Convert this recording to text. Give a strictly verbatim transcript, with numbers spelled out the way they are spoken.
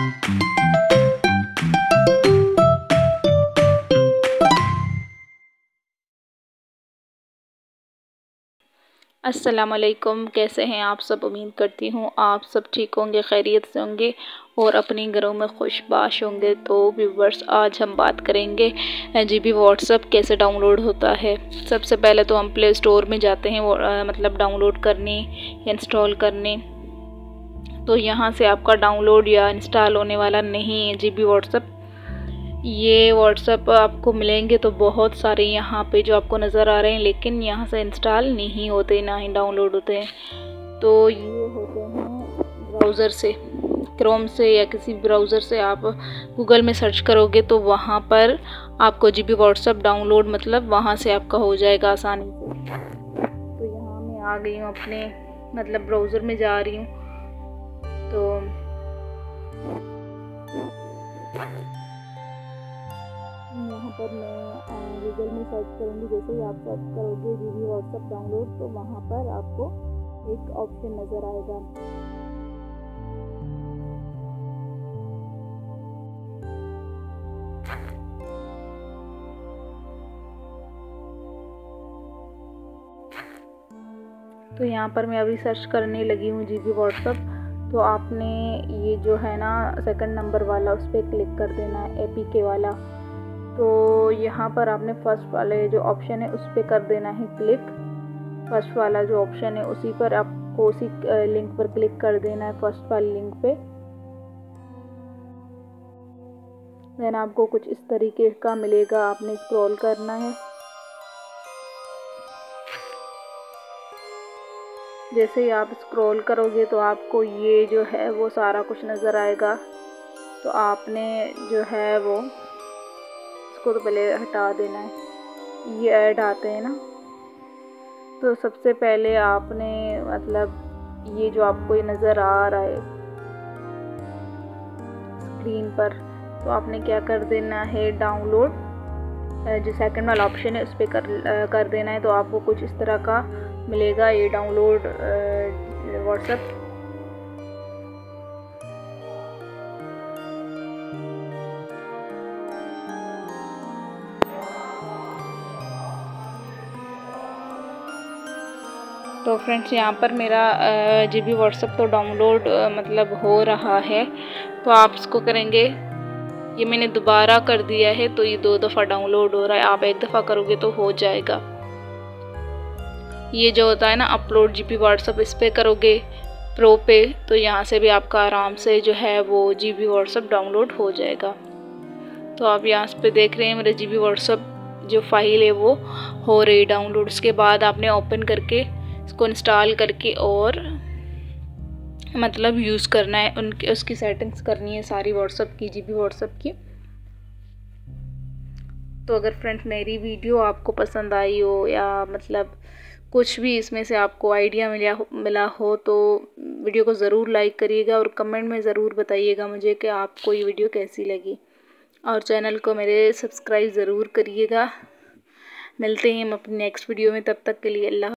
अस्सलामुअलैकुम, कैसे हैं आप सब। उम्मीद करती हूँ आप सब ठीक होंगे, खैरियत से होंगे और अपने घरों में खुशबाश होंगे। तो व्यूवर्स, आज हम बात करेंगे जी बी व्हाट्सएप कैसे डाउनलोड होता है। सबसे पहले तो हम प्ले स्टोर में जाते हैं, वो आ, मतलब डाउनलोड करने या इंस्टॉल करने। तो यहाँ से आपका डाउनलोड या इंस्टॉल होने वाला नहीं है जी बी व्हाट्सएप। ये व्हाट्सएप आपको मिलेंगे तो बहुत सारे यहाँ पे जो आपको नज़र आ रहे हैं, लेकिन यहाँ से इंस्टॉल नहीं होते, ना ही डाउनलोड होते हैं। तो ये होते हैं ब्राउज़र से, क्रोम से या किसी ब्राउज़र से आप गूगल में सर्च करोगे तो वहाँ पर आपको जी बी व्हाट्सएप डाउनलोड मतलब वहाँ से आपका हो जाएगा आसानी से। तो यहाँ मैं आ गई हूँ, अपने मतलब ब्राउज़र में जा रही हूँ। तो यहाँ पर मैं गूगल में सर्च करूँगी। जैसे ही आप सर्च करोगे जी बी व्हाट्सएप डाउनलोड, तो वहाँ पर आपको एक ऑप्शन नज़र आएगा। तो यहाँ पर मैं अभी सर्च करने लगी हूँ जी बी व्हाट्सएप। तो आपने ये जो है ना सेकंड नंबर वाला, उस पर क्लिक कर देना है, ए पी के वाला। तो यहाँ पर आपने फर्स्ट वाले जो ऑप्शन है उस पर कर देना है क्लिक। फर्स्ट वाला जो ऑप्शन है उसी पर आपको, उसी लिंक पर क्लिक कर देना है, फर्स्ट वाले लिंक पे। देन आपको कुछ इस तरीके का मिलेगा, आपने स्क्रॉल करना है। जैसे ही आप स्क्रॉल करोगे तो आपको ये जो है वो सारा कुछ नज़र आएगा। तो आपने जो है वो इसको तो पहले हटा देना है, ये ऐड आते हैं ना। तो सबसे पहले आपने मतलब ये जो आपको ये नज़र आ रहा है स्क्रीन पर, तो आपने क्या कर देना है, डाउनलोड जो सेकंड वाला ऑप्शन है उस पर कर कर देना है। तो आपको कुछ इस तरह का मिलेगा ये डाउनलोड व्हाट्सएप। तो फ्रेंड्स, यहाँ पर मेरा जी बी व्हाट्सएप तो डाउनलोड मतलब हो रहा है। तो आप इसको करेंगे, ये मैंने दोबारा कर दिया है तो ये दो दफ़ा डाउनलोड हो रहा है। आप एक दफ़ा करोगे तो हो जाएगा। ये जो होता है ना अपलोड जी बी व्हाट्सएप, इस पर करोगे प्रो पे, तो यहाँ से भी आपका आराम से जो है वो जी बी व्हाट्सएप डाउनलोड हो जाएगा। तो आप यहाँ पे देख रहे हैं मेरा जी बी व्हाट्सएप जो फाइल है वो हो रही डाउनलोड। उसके बाद आपने ओपन करके इसको इंस्टॉल करके और मतलब यूज़ करना है, उनकी उसकी सेटिंग्स करनी है सारी व्हाट्सएप की, जी बी व्हाट्सएप की। तो अगर फ्रेंड्स मेरी वीडियो आपको पसंद आई हो या मतलब कुछ भी इसमें से आपको आइडिया मिला मिला हो तो वीडियो को ज़रूर लाइक करिएगा और कमेंट में ज़रूर बताइएगा मुझे कि आपको ये वीडियो कैसी लगी। और चैनल को मेरे सब्सक्राइब ज़रूर करिएगा। मिलते हैं हम अपनी नेक्स्ट वीडियो में, तब तक के लिए अल्लाह।